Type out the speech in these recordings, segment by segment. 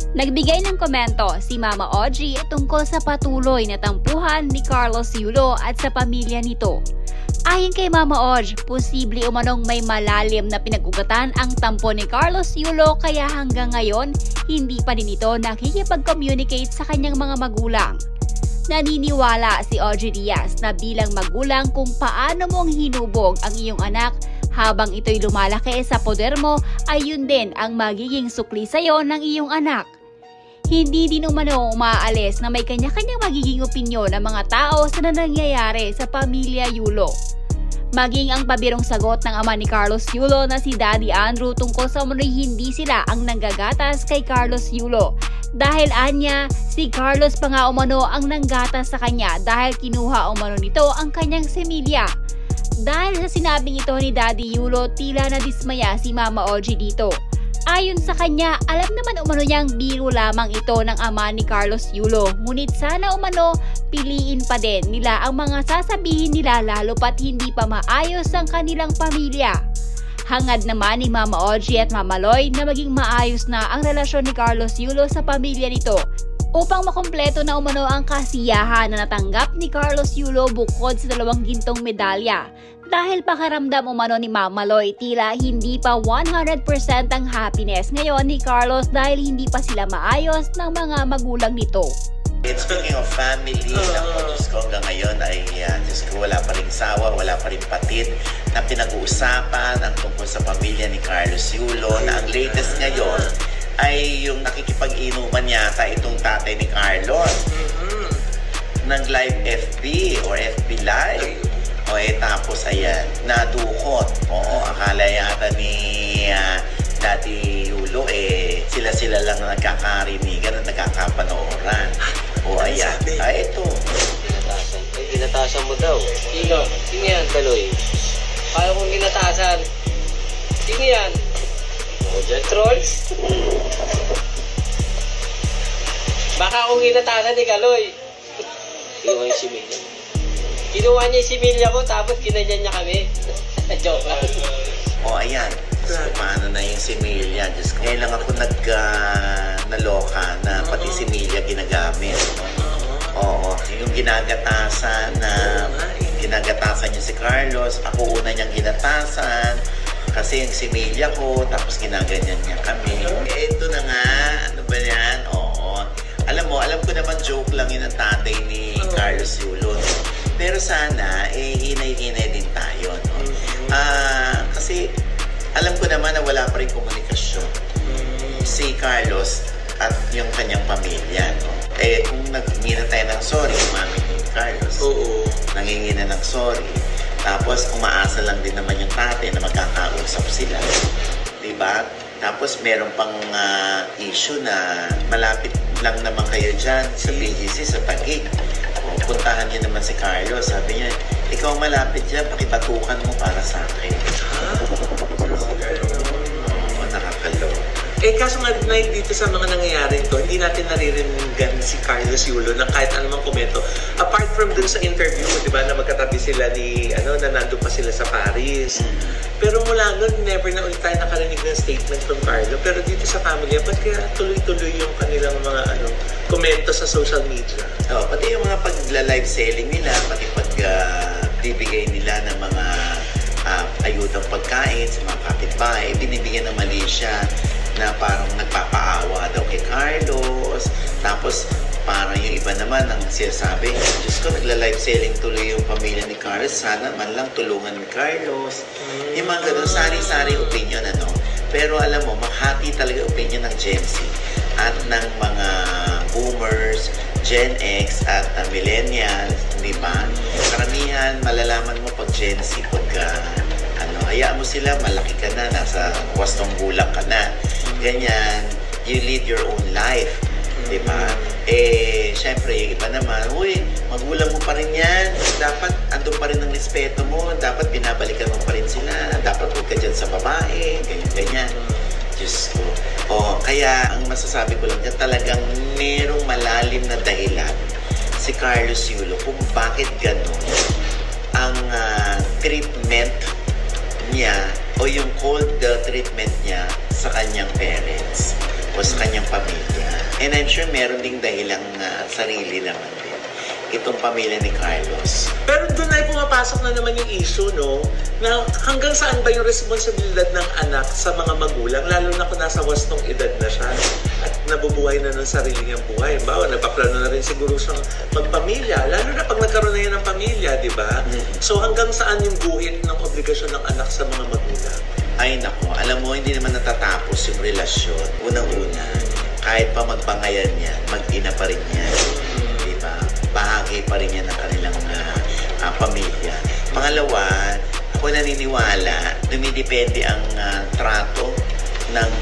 Nagbigay ng komento si Mama Audrey tungkol sa patuloy na tampuhan ni Carlos Yulo at sa pamilya nito. Ayon kay Mama Audrey, posible umanong may malalim na pinag-ugatan ang tampo ni Carlos Yulo kaya hanggang ngayon hindi pa din ito nakikipag-communicate sa kanyang mga magulang. Naniniwala si Audrey Diaz na bilang magulang kung paano mong hinubog ang iyong anak habang ito'y lumalaki sa poder mo ay yun din ang magiging sukli sa'yo ng iyong anak. Hindi din umano umaalis na may kanya-kanyang magiging opinyon ng mga tao sa nangyayari sa pamilya Yulo. Maging ang pabirong sagot ng ama ni Carlos Yulo na si Daddy Andrew tungkol sa umano'y hindi sila ang nanggagatas kay Carlos Yulo. Dahil anya, si Carlos pa nga umano ang nanggatas sa kanya dahil kinuha umano nito ang kanyang semilya. Dahil sa sinabing ito ni Daddy Yulo, tila na dismaya si Mama Audrey dito. Ayon sa kanya, alam naman umano niyang biro lamang ito ng ama ni Carlos Yulo. Ngunit sana umano, piliin pa din nila ang mga sasabihin nila lalo pat hindi pa maayos ang kanilang pamilya. Hangad naman ni Mama Audrey at Mama Loy na maging maayos na ang relasyon ni Carlos Yulo sa pamilya nito upang makumpleto na umano ang kasiyahan na natanggap ni Carlos Yulo bukod sa 2 gintong medalya. Dahil pakaramdam umano ni Mama Loy, tila hindi pa 100% ang happiness ngayon ni Carlos dahil hindi pa sila maayos ng mga magulang nito. Speaking of family, Diyos ko hanggang ngayon ay Diyos ko, wala pa rin sawa, wala pa rin patid na pinag-uusapan ang tungkol sa pamilya ni Carlos Yulo na ang latest ngayon ay yung nakikipag-inuman yata itong tatay ni Carlos ng live FB or FB Live. O tapos ayan, nadukot. Oo, akala yata ni Daddy Yulo sila-sila lang na nagkakarinigan at nagkakapanooran. O ayan, ito. Ginatasan mo daw. Sino? Sino yan, Kaloy? Kaya kong ginatasan. Sino yan? O dyan, trolls? Baka kung ginatasan ni Kaloy. Kinuha yung similya. Kinuha niya yung similya ko tapos kinanyan niya kami. Joke lang. O ayan. So, paano na yung similya? Ngayon lang ako naloka na pati similya ginagamit. Oo. Yung ginagatasan niya si Carlos, ako una niyang ginatasan. Kasi yung similya ko, tapos ginaganyan niya kami. Ito na nga, ano ba yan? Oo. Alam ko naman joke lang yun ang tatay ni Carlos Yulo. Pero sana, hinay-hinay din tayo. No? Kasi alam ko naman na wala pa rin komunikasyon si Carlos at yung kanyang pamilya. No? Kung nangingina tayo ng sorry, yung mami ni Carlos, nangingina ng sorry. Tapos umaasa lang din naman yung tatay na magkakausap sila. Diba? Tapos meron pang issue na malapit lang naman kayo dyan sa BGC, sa Taguig. Puntahan niyo naman si Carlos. Sabi niya, ikaw malapit dyan, pakipatukan mo para sa akin. Nakakalo. Kaso nga dito sa mga nangyayari ito, hindi natin naririnig si Carlos Yulo ng kahit anumang komento. Apart from dun sa interview, di ba, na magkatabi sila na nandun pa sila sa Paris. Pero mula nun, never na ulit tayo nakarinig ng statement from Carlo. Pero dito sa family, ba't kaya tuloy-tuloy yung kanilang mga komento sa social media? Pati yung mga pagla-live selling nila, pati pagbibigay nila ng mga ayudang pagkain sa mga kapitbahay, binibigyan ng Malaysia na parang nagpapaawa daw kay Carlos. Tapos parang yung iba naman ang sinasabi, Diyos ko, nagla-live selling tuloy yung pamilya ni Carlos, sana man lang tulungan ni Carlos. Yung mga ganun, sari-sari opinion, Pero alam mo, mahati talaga opinion ng Gen Z at ng mga boomers, Gen X at millennials, di ba? Karamihan, malalaman mo pag Gen Z, hayaan mo sila, malaki ka na, nasa wastong gulang ka na. Ganyan, you lead your own life. Diba? Syempre, yung iba naman, uy, magulang mo pa rin yan. Dapat, andun pa rin ang respeto mo. Dapat, binabalikan mo pa rin sila. Dapat, huwag ka dyan sa babae. Ganyan. Diyos ko. Kaya, ang masasabi ko lang dyan, talagang merong malalim na dahilan si Carlos Yulo kung bakit gano'n ang treatment niya o yung cold treatment niya sa kanyang parents o sa kanyang pamilya. And I'm sure meron ding dahilang sarili naman din itong pamilya ni Carlos. Pero doon ay pumapasok na naman yung issue, no? Na hanggang saan ba yung responsibilidad ng anak sa mga magulang, lalo na kung nasa wastong edad na siya at nabubuhay na ng sarili niyang buhay. Bawa, nagpaplano na rin siguro siyang magpamilya, lalo na pag nagkaroon na yan ng pamilya, di ba? So hanggang saan yung guhit ng obligasyon ng anak sa mga magulang? Ay nako, alam mo, hindi naman natatapos yung relasyon. Unang-una, kahit pa magpangayan yan, mag-ina pa rin yan. Diba? Bahagi pa rin yan ng kanilang pamilya. Pangalawa, ako naniniwala, dumidepende ang trato ng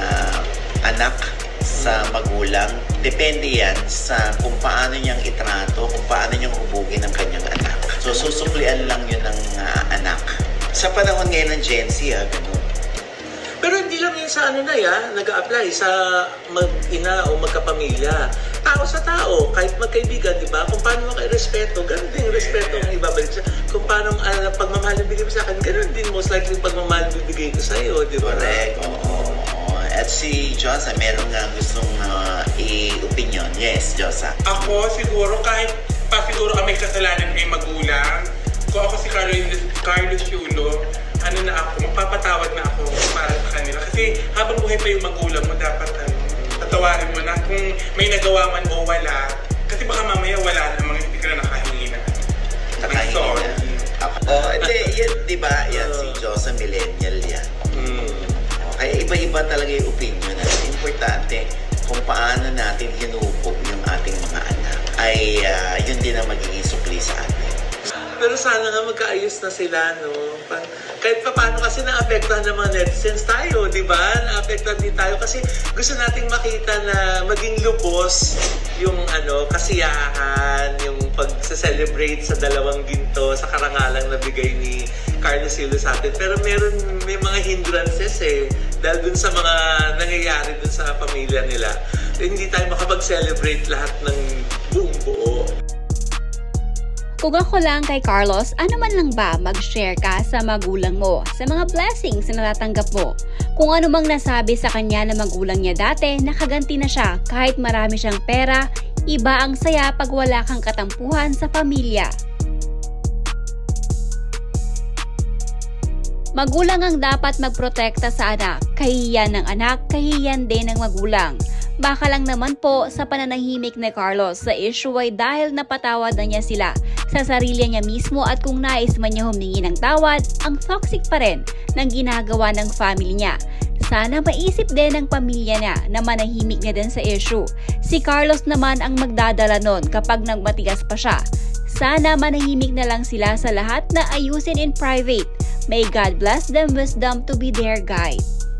anak sa magulang. Depende yan sa kung paano niyang itrato, kung paano niyang hubugin ang kanyang anak. So, susuklian lang yun ng anak. Sa panahon ngayon ng Gen Z, ganun. Pero hindi lang yun sa nag-a-apply sa mag-ina o magkapamilya. Tao sa tao, kahit magkaibigan, di ba? Kung paano maka-respeto, ganun din yung respeto ang ibabalik siya. Kung paano pagmamahal ang bigay mo sa akin, ganun din most likely pagmamahal ang bibigay ko sa iyo, di ba? Correct, oo. At si Josa, meron nga gustong i-opinion. Yes, Josa. Ako siguro, kahit pa siguro may kasalanan ay magulang, kung ako si Carlos Yulo, magpapatawad na ako para sa kanila. Kasi habang buhay pa yung magulang mo, dapat tatawarin mo na kung may nagawa man o wala. Kasi baka mamaya wala namang hindi ka na nakahingi na. Nakahingi na. Yan, di ba? Yan si Josa, millennial yan. Kaya iba-iba talaga yung opinion. Importante kung paano natin hinupog yung ating mga anak ay yun din ang magiging sukli sa atin. Pero sana nga magkaayos na sila, no? Kahit pa paano kasi naapektuhan ng mga netizens tayo, di ba? Naapektuhan din tayo kasi gusto nating makita na maging lubos yung kasiyahan, yung pag-celebrate sa dalawang ginto, sa karangalang na bigay ni Carlos Yulo sa atin. Pero may mga hindrances dahil dun sa mga nangyayari dun sa pamilya nila. Hindi tayo makapag-celebrate lahat ng buong buo. Kung ako lang kay Carlos, ano man lang ba mag-share ka sa magulang mo, sa mga blessings na natatanggap mo? Kung ano mang nasabi sa kanya na magulang niya dati, nakaganti na siya kahit marami siyang pera, iba ang saya pag wala kang katampuhan sa pamilya. Magulang ang dapat magprotekta sa anak, kahihiyan ng anak, kahihiyan din ng magulang. Baka lang naman po sa pananahimik ni Carlos sa issue ay dahil napatawad na niya sila sa sarili niya mismo at kung nais man niya humingi ng tawad, ang toxic pa rin ng ginagawa ng family niya. Sana maisip din ng pamilya niya na manahimik na din sa issue. Si Carlos naman ang magdadala nun kapag nagmatigas pa siya. Sana manahimik na lang sila sa lahat na ayusin in private. May God bless them wisdom to be their guide.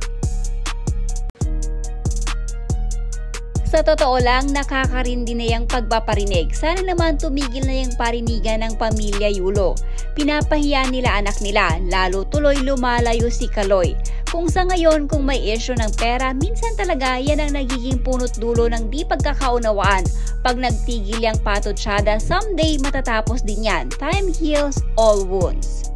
Sa totoo lang, nakakarindi na yung pagpaparinig. Sana naman tumigil na yung parinigan ng pamilya Yulo. Pinapahiya nila anak nila, lalo tuloy lumalayo si Kaloy. Kung sa ngayon, kung may issue ng pera, minsan talaga yan ang nagiging punot dulo ng di pagkakaunawaan. Pag nagtigil yung patutsyada, someday matatapos din yan. Time heals all wounds.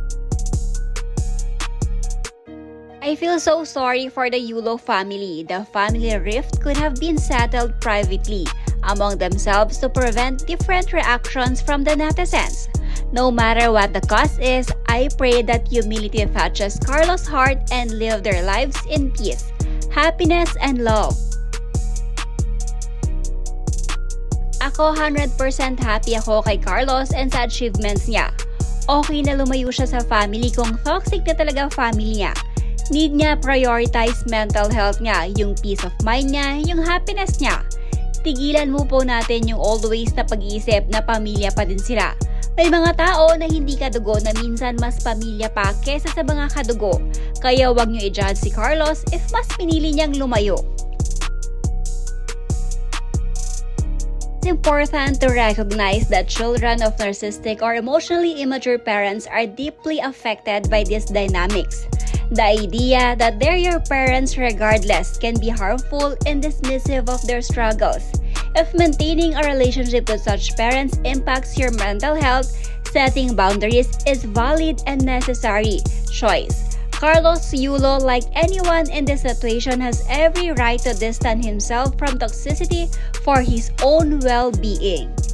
I feel so sorry for the Yulo family. The family rift could have been settled privately among themselves to prevent different reactions from the netizens. No matter what the cause is, I pray that humility touches Carlos' heart and live their lives in peace, happiness, and love. Ako 100% happy ako kay Carlos and sa achievements niya. Okay na lumayo siya sa family kung toxic na talaga family niya. Need niya prioritize mental health niya, yung peace of mind niya, yung happiness niya. Tigilan mo po natin yung always na pag-iisip na pamilya pa din sila. May mga tao na hindi kadugo na minsan mas pamilya pa kesa sa mga kadugo. Kaya wag niyo i-judge si Carlos if mas pinili niyang lumayo. It's important to recognize that children of narcissistic or emotionally immature parents are deeply affected by these dynamics. The idea that they're your parents regardless can be harmful and dismissive of their struggles. If maintaining a relationship with such parents impacts your mental health, setting boundaries is valid and necessary choice. Carlos Yulo, like anyone in this situation, has every right to distance himself from toxicity for his own well-being.